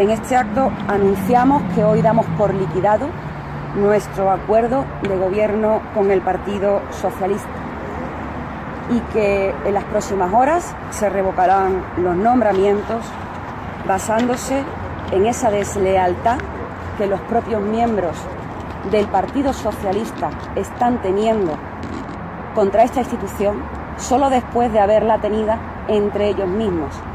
En este acto anunciamos que hoy damos por liquidado nuestro acuerdo de gobierno con el Partido Socialista y que en las próximas horas se revocarán los nombramientos basándose en esa deslealtad que los propios miembros del Partido Socialista están teniendo contra esta institución solo después de haberla tenida entre ellos mismos.